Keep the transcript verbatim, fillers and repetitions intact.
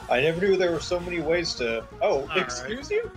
I never knew there were so many ways to. Oh, All right. excuse you?